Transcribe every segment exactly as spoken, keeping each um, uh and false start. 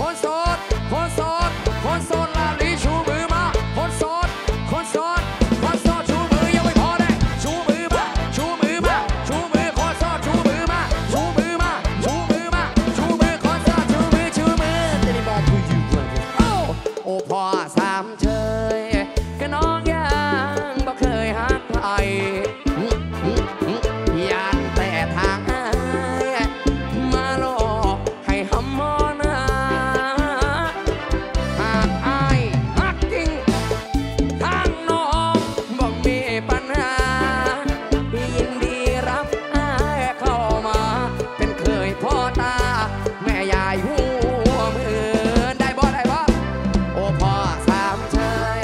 คนโสดคนโสดคนโสดลาลีชูมือมาคนโสดคนโสดคนโสดชูมือยังไม่พอเลยชูมือมาชูมือมาชูมือคนโสดชูมือมาชูมือมาชูมือมาชูมือคนโสดชูมือชูมือจะได้บอกคุยอยู่ด้วยโอ้โอ้พ่อสามเชยก็น้องยังบ่เคยหักใครยานแต่ทางมาหลอกให้หำมอนหากอายหักจริงทางน้องบ่มีปัญหายินดีรับอายเข้ามาเป็นเคยพ่อตาแม่ยายหัวมือได้บ่ได้บ่โอ้พ่อสามเชย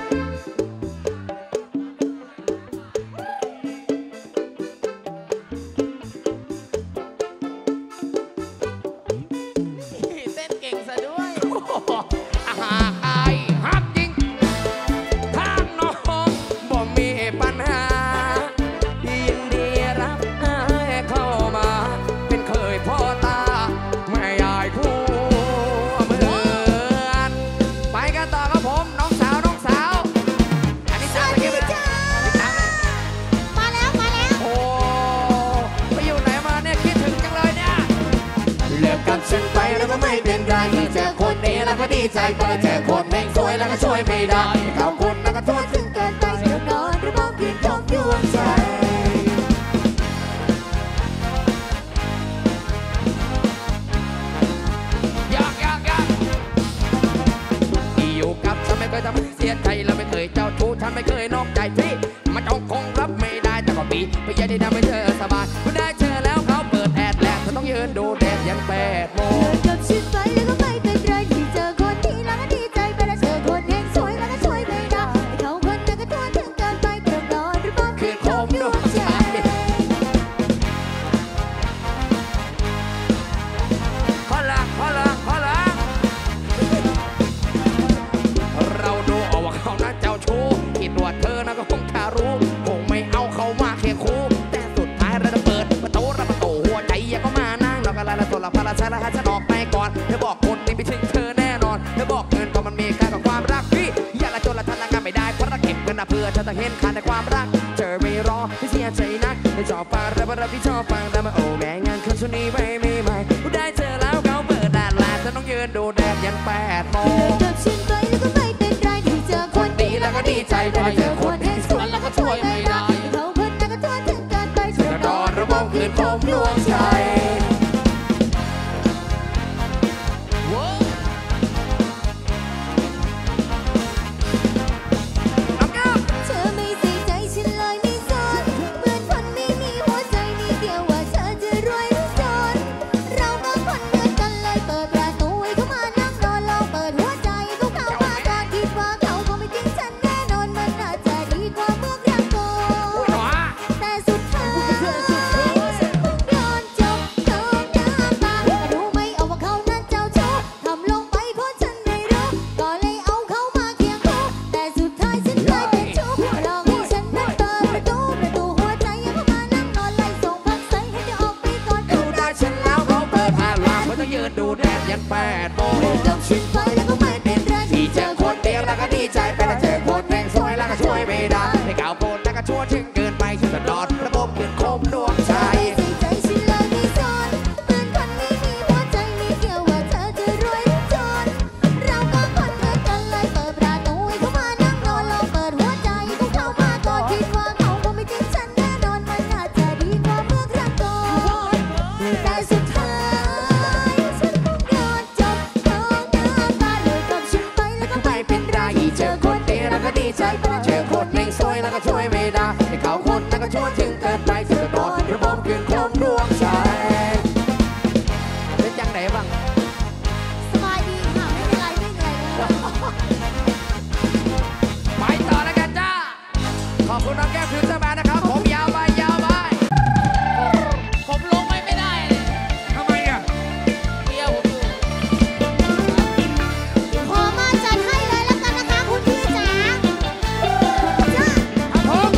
เต้นเก่งซะด้วยหากอายหักจริงทางน้องบ่มีปัญหายินดีรับอายเข้ามาเป็นเคยพ่อตาแม่ยายคู่เหมือนไปกันต่อครับผมน้องสาวน้องสาวอันนี้ตามไปกี่เลยตามเลยมาแล้วมาแล้วโอ้ไปอยู่ไหนมาเนี่ยคิดถึงจังเลยเนี่ยเลิกกับฉันไปแล้วก็ไม่เป็นไรเจอคนนี้แล้วก็ดีใจไปเจอคนแม่งสวยแล้วก็ช่วยไม่ได้เขาคนแล้วก็โทษถึงเกินไปจะนอนหรือมองคืนของดวงใจยากยากยากที่อยู่กับฉันไม่เคยทำให้เสียใจและไม่เคยเจ้าชู้ฉันไม่เคยนอกใจพี่มันจงคงรับไม่ได้แต่ก็ปีพยายามที่ทำให้เธอสบายเมื่อได้เจอแล้วเขาเปิดแอดแลกเธอต้องยืนดูแดดยันแปดโมงเลิกกับฉันไปแล้วก็ไม่เป็นไรที่เจอคนที่แล้วก็ดีใจไปแล้วเจอคนแห่งสวยแล้วก็ช่วยไม่ได้เขาคนนั้นก็ทวนถึงเกินไปเกินนอนหรือมองคืนของดวงใจขอลังขอลังขอลังเราดูเอาว่าเขาน่าเจ้าชู้คิดว่าเธอน่ะก็คงคารู้คงไม่เอาเขามาเคียงคู่แต่สุดท้ายเราจะเปิดประตูรับประตูหัวใจยังก็มานั่งนอกกันแล้วตัวละพาราชาละฮัฉันออกไปก่อนเธอบอกคนนี้ไม่ถึงเธอแน่นอนเธอบอกเงินก็มันมีค่ากับความรักพี่อย่าละจนละทันละงานไม่ได้เพราะเราเก็บเงินนะเพื่อเธอจะเห็นค่าในความรักเธอไม่รอไม่เสียใจนักไม่ชอบฟังแต่ว่าเราพี่ชอบฟังแต่มาโอ้แม่งานคืนช่วงนี้ไม่ไม่ไม่ได้เจอแล้วเขาเปิดด่านลาเธอต้องยืนดูแดดยันแปดโมเลิงกกับฉันไปแล้วก็ไม่เป็นไรที่เจอคนดีแล้วก็ดีใจไปเจอคนแห่งสวยแล้วก็ช่วยไม่ได้เขาคนนั้นก็ทวนถึงเกินไปช่วยจะนนออน นหรืระอบมองบคืคืนนขขออง งดดววงงใจใจน้องแก้วเธอไม่ใส่ใจฉันเลยไม่สนเหมือนคนไม่มีหัวใจนิดเดียวว่าเธอจะรวยหรือจนเราก็คนเหมือนกันเลยเปิดประตูให้เขามานั่งนอนลองเปิดหัวใจเขาเข้ามาก่อนคิดว่าเขาคงไม่ทิ้งฉันแน่นอนมันน่าจะดีกว่าเมื่อครั้งก่อนแต่สุดท้ายฉันคงยอมจบเท่าน้ำตาแต่รู้ไหมเอาว่าเขานั้นเจ้าชู้ทำลงไปเพราะฉันไม่รู้ก็เลยเอาเขามาเคียงคู่แต่สุดท้ายฉันกลายเป็นชู้หลอกให้ฉันนั้นเปิดประตูประตูหัวใจยังเข้ามานั่งนอนไล่ส่งพักใสให้เธอออกไปก่อนดูได้ฉันแล้วเขาเปิดผ่านลามเขาจะยืนดูแดดยันแปดโมงเลิกกับฉันไปแล้วก็ไม่เป็นไรที่เจอคนเดียวแล้วก็ดีใจไปแล้วเจอคนแม่งสวยแล้วก็ช่วยไม่ได้ให้ก่าวโกนแล้วก็ชั่วถึงเกินไปฉันจะนอนระบบคืนคมดวงใจใส่ใจฉันเลยไม่สนเหมือนคนไม่มีหัวใจนิดเดียวว่าเธอจะรวยหรือจนเราก็คนเหมือนกันเลยเปิดประตูให้เขามานั่งนอนลองเปิดหัวใจเขาเข้ามาก่อนคิดว่าเขาคงไม่ทิ้งฉันแน่นอนมันน่าจะดีกว่าเมื่อครั้งก่อนแต่สุดท้ายฉันคงยอมจบเท่าน้ำตาเลิกกับฉันไปแล้วก็ไม่เป็นไรเจอคนดีแล้วก็ดีใจไปเจอคนแม่งสวยแล้วก็ช่วยไม่ได้ให้เขาคนนั้นก็ชั่วถึงเกินไปฉันจะนอนระบบคืนคมดวงใจเป็นจังไหนบ้างสบายดีค่ะไม่เป็นไรไม่เหนื่อยเลยไปต่อแล้วกันจ้า ขอบคุณน้องแก้วฟิวเจอร์แมนนะครับ ผมยาวไปยาวไปผมลงไม่ไม่ได้เลยทำไมอ่ะเดียวผมอยู่ขอมาจัดให้เลยแล้วกันนะคะคุณพี่จ๋าจ้าครับผม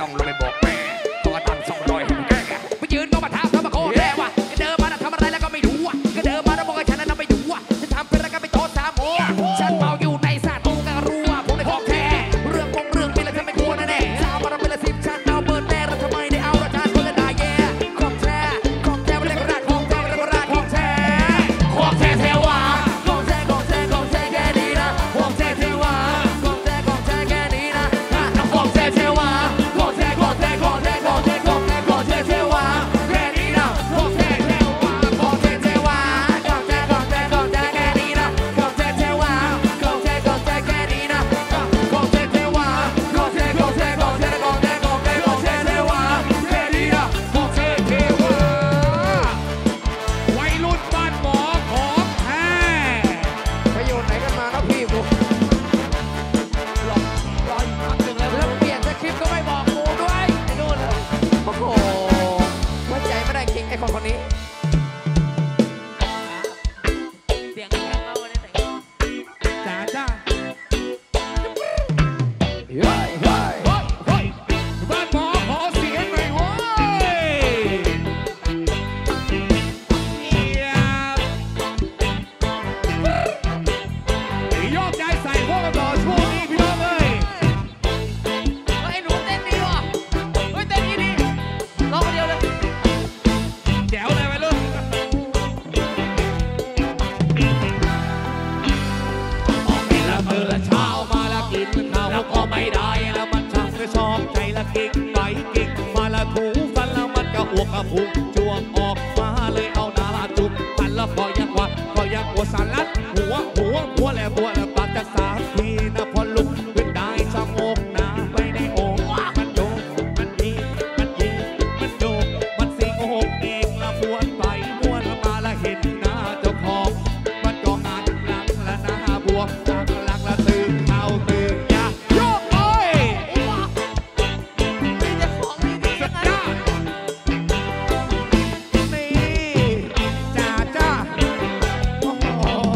ต้องลงไปบอกแม่ตัวตังสองร้อยให้มันแก้ไปยืนก็มาท้าเขามาโคตรแย่ว่ะก็เดินมาแล้วทำอะไรแล้วก็ไม่รู้อ่ะก็เดินมาแล้วบอกให้ฉันนั้นไม่ดูอ่ะฉันทำเป็นอะไรกันไปโทษสามโอ้ฉันเมาอยู่ในสาตูก็รู้ว่าผมได้ของแท้เรื่องมงเรื่องเป็นอะไรฉันไม่กลัวแน่ๆสาวมาเราเป็นละสิบฉันเอาเบิร์ดแน่เราทำไมได้เอาละฉันคนละได้แย่ของแท้ของแท้ไม่ได้กระดาษของแท้ไม่ได้กระดาษของแท้ของแท้เทวาของแท้ของแท้ของแท้แค่นี้นะของแท้เทวาของแท้ของแท้แค่นี้นะของแท้เทวาของแท้ของแท้ของแท้ของแท้ของแท้ของแท้เทวาแค่นี้นะของแท้เทวาของแท้เทวาของแท้ของแท้ของแท้แค่นี้นะของแท้เทวาของแท้ของแท้แค่นี้นะของแท้เทวาของแท้ของแท้ของแท้ของแท้ของแท้ของแท้เทวาแค่นี้นะของแท้เทวาวัยรุ่นบ้านหมอของแท้ไปอยู่ไหนกันมาครับพี่กูหลอกลอยพักหนึ่งแล้วแล้วเปลี่ยนสคริปต์ก็ไม่บอกกูด้วยไอ้นู่นโอ้โหไว้ใจไม่ได้จริงไอ้คนคนนี้เสียงดังมากวันนี้แต่งจ้าจ้าเฮ้ยเฮ้ยเฮ้ยเฮ้ยบ้านหมอขอเสียงหน่อยเว้ยเอียโยกย้ายใส่พวกกันต่อช่วงนี้พี่น้องเอ้ยเฮ้ยหนูเต้นดีว่ะเฮ้ยเต้นดีดีร้องคนเดียวเลยแจ๋วเลยวัยรุ่นออกไปละเมื่อเช้ามาละกินข้าวแล้วก็ไม่ได้แล้วมันช่างจะชอบใจละกิ่งไปกิ่งมาละถูฟันแล้วมันก็อ้วกกระพุ้งจ้วงออกมาเลยเอาหน้าจุ่มฟันแล้วก็ยังว่าก็ยังปวดสารลัดหัวหัวหัวแล้วหัวแล้วปากจะสามทีนะพอลุกขึ้นได้ชะโงกหน้าไปในโอ่งมันโยกมันยิงมันยิงมันโยกมันสิงโอ่งเองละม้วนไปม้วนมาละเห็นหน้าเจ้าของมันก็งานหลังละหน้าบวมตั้งหลังละตื่นเท้าตื่นยาโยกโอ้ยมีแต่ของดีๆสุทั้ดงนั้นยอดนี่จ้าจ้าโอ้โห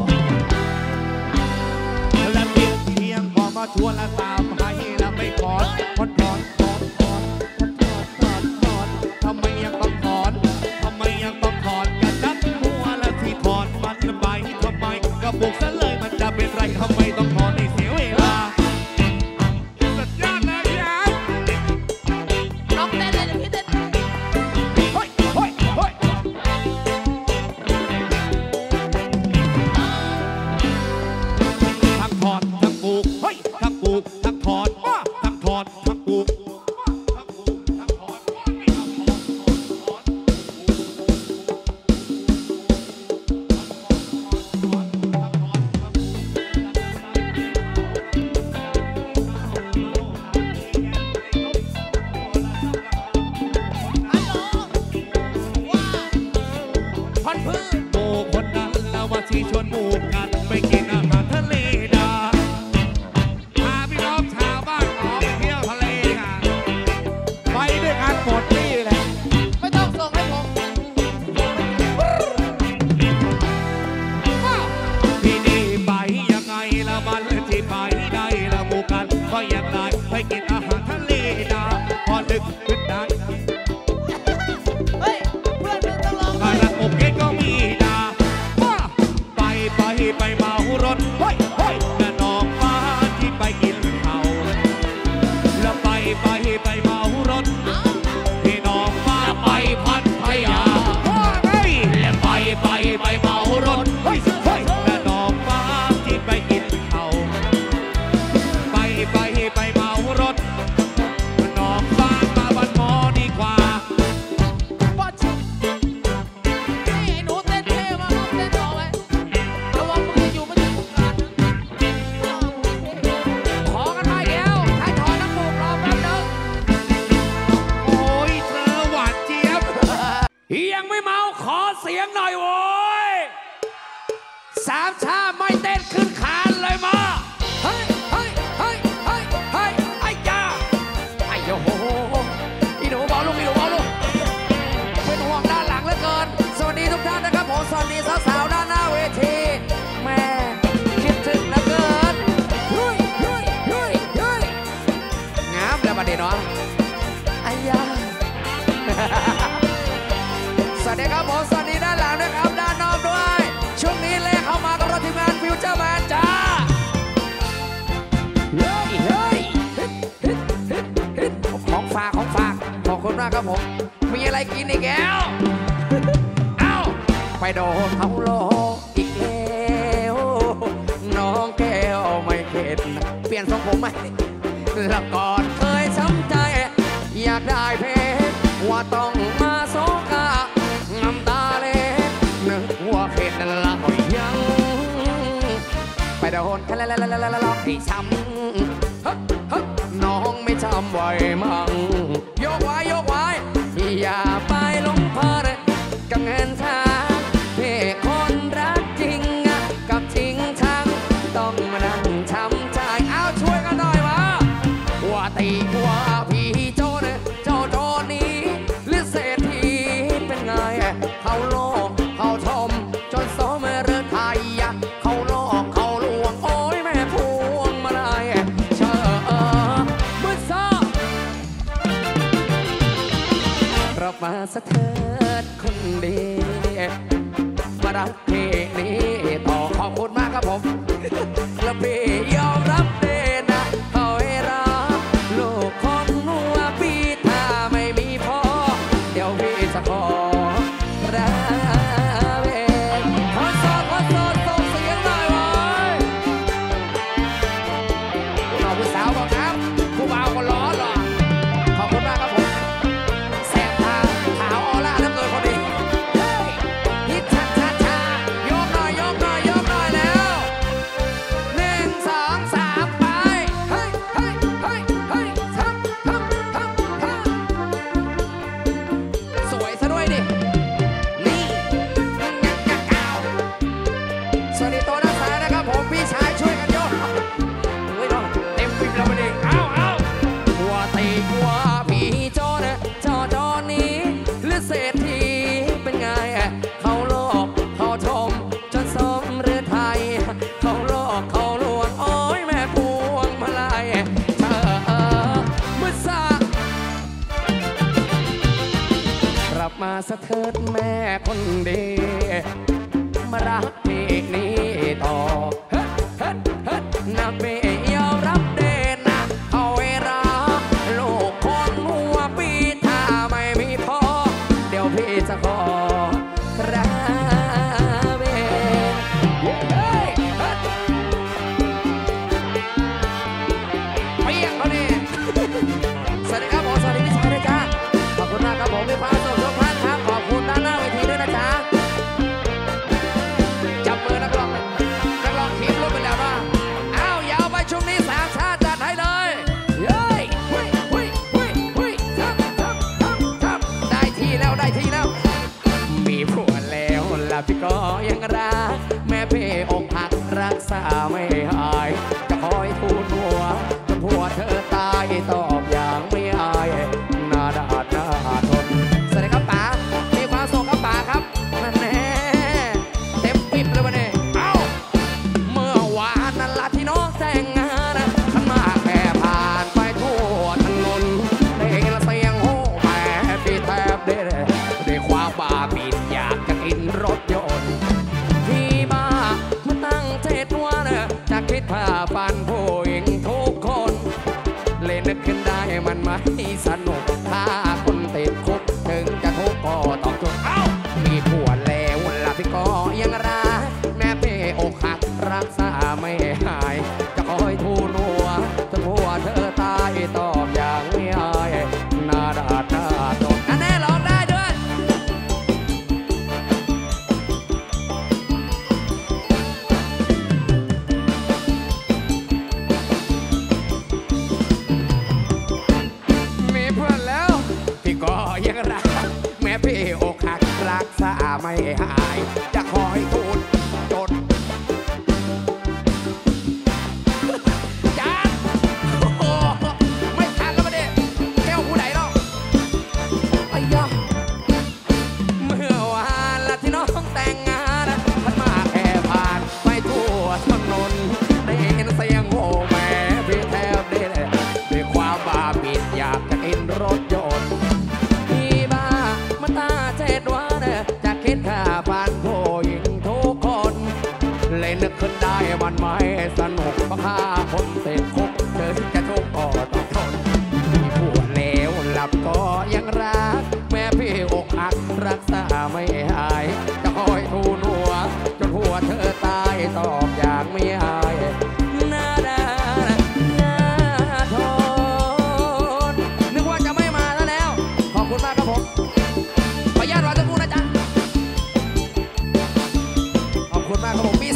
แล้วเพียงเพียงพอมาชวนและตามให้แล้วไม่ขอนพอนถอนถอนถอนพอนถอนถอนถอนทำไมยังต้องถอนทำไมยังต้องถอนกระจัดหัวแล้วที่ถอนมันไปทำไมก็บุกซะเลยมันจะเป็นไรทำไมต้องถอนให้เสียเวลาสุดยอดเลยครับน้องเต้นเลยเดี๋ยวพี่เต้นเฮ้ยเฮ้ยเฮ้ยทั้งถอนทั้งปลูกเฮ้ยทั้งปลูกทั้งถอนว้าทั้งถอนทั้งปลูกทั้งปลูกทั้งถอนไม่เอาถอนถอนถอนฮัลโหลว้าพันพื้นโอ้คนนั้นแล้วว่าที่ชวนหมู่กันไปกินอาหารทะเลดาพาพี่น้องชาวบ้านออกไปเที่ยวทะเลกันไปด้วยกันหมดนี่แหละไม่ต้องส่งให้ผมที่นี่ไปยังไงละมันที่ไปได้ละหมู่กันก็ยังได้ไปกินอาหารทะเลดาพอดึกขึ้นได้เฮ้ยเพื่อนมึงต้องร้องกระโอเคก็มีดาว้าไปไปไปเมารถเฮ้ยเฮ้ยกระนองฟ้าที่ไปกินเขาแล้วไปไปไปเมารถที่น้องฟ้าไปพัทยาเฮ้ยแล้วไปไปไปเมารถเฮ้ยเฮ้ยกระนองฟ้าที่ไปกินเขาไปไปไปเมารถน้องฟ้ามาบ้านหมอดีกว่าป้าชุบนี่ไอ้หนูเต้นเท่มากลูกเต้นต่อไว้ระวังมึงจะอยู่ไม่ถึงสงกรานต์นะขอกันมาเดียวให้ถอนน้ำมูกรอแป๊บนึงโอ้ยเธอหวานเจี๊ยบ ยังไม่เมาขอเสียงหน่อยโว้ยสามชาไม่เต้นขึ้นคานเลยมาเฮ้ยเฮ้ยเฮ้ยเฮ้ยเฮ้ยไอ้จ้าไอ้โยโหอีหนูเบาลูกอีหนูเบาลูกเป็นห่วงด้านหลังเหลือเกินสวัสดีทุกท่านนะครับผมสวัสดีสาวๆด้านหน้าเวทีแม่คิดถึงเหลือเกินเฮ้ยเฮ้ยเฮ้ยเฮ้ยงามแล้วบัดนี้เนาะากครับผมมีอะไรกินอีกแล้วเอ้าไปโดนเขาโลอีกแล้วน้องแก้วไม่เข็ดเปลี่ยนทรงผมไหมแล้วก่อนเคยช้ำใจอยากได้เพชรว่าต้องมาโซกาน้ำตาเล็ดนึกว่าเข็ดนั่นละก็ยังไปโดนแค่ละละละละละให้ช้ำน้องไม่จำไว้มั่งยกไว้ยกไว้อย่าไปหลงเพลินกับเงินทางเพ่คนรักจริงกับจริงชังต้องมานั่งช้ำใจเอาช่วยกันหน่อยมาว่าตีว่าพี่โจนเจ้าโจนี้หรือเศรษฐีเป็นไงเขาโลกเขาชมจนสมเรือไทยเขาโลกเขาลวงโอ้ยแม่พวงมาลัยเชื่อมืดซ้อรับมาสะเทิดคนดีมารักเพลงนี้ต่อขอบคุณมากครับผมและพี่ยอมรับเด่นนะเขาให้รักลูกคนหัวปีถ้าไม่มีพ่อเดี๋ยวพี่จะขอรักเองขอโซดขอโซดส่งเสียงหน่อยไว้น้องผู้สาวบอกครับผู้บ่าวก็ร้อนหรอขอบคุณมากครับผมแสบตาขาวออร่าน้ำเกินพอดีฮิตชัดชัดชายกหน่อยยกหน่อยยกหน่อยแล้วหนึ่งสองสามไปเฮ้ยเฮ้ยเฮ้ยเฮ้ยทำทำทำทำสวยซะด้วยดินี่งักงักก้าวสวัสดีตัวด้านซ้ายนะครับผมพี่ชายช่วยกันยกเฮ้ยน้องเต็มฟิล์มแล้วมันเองอ้าวอ้าวหัวตีหัวพี่โจนะจอจอนี้หรือเศรษฐีเป็นไงเขาโลกเขาชมจนสมเรือไทยเขาโลกเขาลวงโอ้ยแม่พวงมาลัยเธอมืดสากลับมาสะเทิดแม่คนดีมารักเพลงนี้ต่อเฮ้เฮ้เฮ้นะเบยอมรับเด่นนะเอาไว้รักลูกคนหัวปีถ้าไม่มีพ่อเดี๋ยวพี่จะขอรักเองเฮ้ยเฮ้ยเปี้ยงเขาเนี่ยสวัสดีครับผมสวัสดีพี่ชายด้วยจ้าขอบคุณมากครับผมพี่ฟ้าส่งทุกท่านครับขอบคุณด้านหน้าเวทีด้วยนะจ๊ะจับมือนักร้องนักร้องทีมรุ่นไปแล้วนะอ้าวยาวไปช่วงนี้สามชาติจัดให้เลยเฮ้ยเฮ้ยเฮ้ยเฮ้ยเฮ้ยทำทำทำทำได้ทีแล้วได้ทีแล้วมีผัวแล้วล่ะพี่ก็ยังรักแม่เพ่อกหักรักษาไม่หายจะคอยทูลหัวจนผัวเธอตายตอบอย่างไม่อายหน้าด่าหน้าทนสวัสดีครับป๋ามีความสุขครับป๋าครับนั่นแน่เต็มปิดเลยวันนี้เอ้าเมื่อวานนั่นละที่น้องแต่งงานขันมาแค่ผ่านไปทั่วถนนได้ยินเสียงโห่แม่พี่แทบได้ด้วยความบ้าปิดอยากจะกินรถยนต์พี่บ้ามาตั้งเจ็ดวันจะคิดพาปันผู้หญิงทุกคนเล่นนึกขึ้นได้มันไม่สนุกถ้าคนติดคุกถึงจะทุกข์ก็ต้องจบเอ้ามีผัวแล้วล่ะพี่ก็ยังรักแม่เพ่อกหักรักษาไม่หายจะคอยทูลหัวจนผัวเธอตายตอบอย่างไม่อายหน้าด่าหน้าตนอันแน่ร้องได้ด้วย ไม่หายจะคอยทูลจนจานโอ้โหไม่ทันแล้วมาเด็กแก้วผู้ใดหรอกไอ้ยะเมื่อวานละที่น้องแต่งงานพันมาแค่ผ่านไปทั่วถนนได้ยินเสียงโห่แม่พี่แทบได้ด้วยความบ้าบิดอยากจะกินรถยนต์พี่บ้ามันตาเจ็ดวันจะคิดฆ่าพันผู้หญิงทุกคนเลยนึกขึ้นได้มันไม่สนุกเพราะฆ่าคนติดคุกเธอจะทุกข์ก็ต้องทนมีผัวเลวหลับก็ยังรั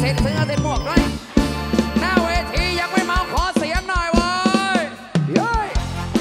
เสร็จเสื้อเสร็จหมวกเลยหน้าเวทียังไม่เมาขอเสียงหน่อยเว้ยเย้ย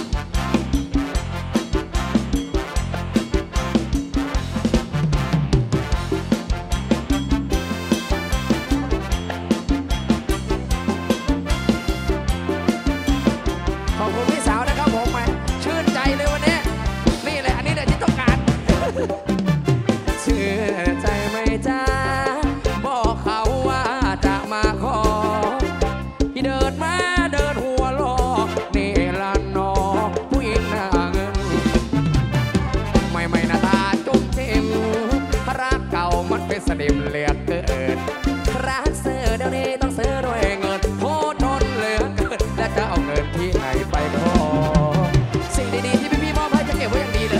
ขอบคุณพี่สาวนะครับผมแหมชื่นใจเลยวันนี้นี่แหละอันนี้แหละที่ต้องการ เชื่อใจไหมจ้าบอกเขาว่าจะมาขอที่เดินมาเดินหัวลอกนี่ละนอผู้หญิงหน้าเงินไม่ไม่หน้าตาจุ้มจิ้มรักเก่ามันเป็นสนิมเหลือเกินรักเสือเดี๋ยวนี้ต้องซื้อด้วยเงินโทษทนเหลือเกินและจะเอาเงินที่ไหนไปขอสิ่งดีๆที่พี่ๆมอบให้จะเก็บไว้อย่างดีเลย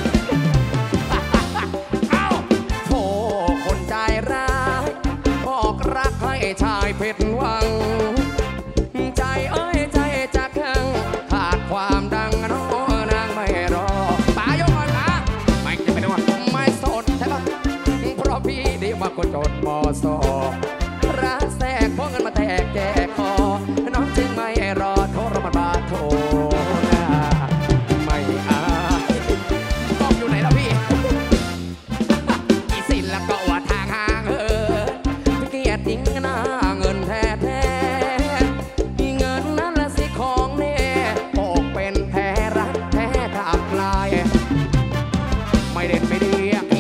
โธ่คนใจร้ายบอกรักให้ชายผิดหวังใจเอ้ยใจจะแข็งขาดความดังน้อนางไม่รอป๋ายกหน่อยป๋าไม่จะเป็นว่าไม่สนใช่ปะเพราะพี่ดีมากกว่าจนมอสอรักแทรกเพราะเงินมาแตกแก่คอน้องจึงไม่รอโทรมันบาโทนะไม่อายกล้องอยู่ไหนล่ะพี่ อีสินแล้วก็ว่าทางห่างเออเกียรติงหน้าเงินแท้แท้เงินนั้นละสิของเน่ออกเป็นแพ้รักแท้กลับกลายไม่เด่นไม่ดีแ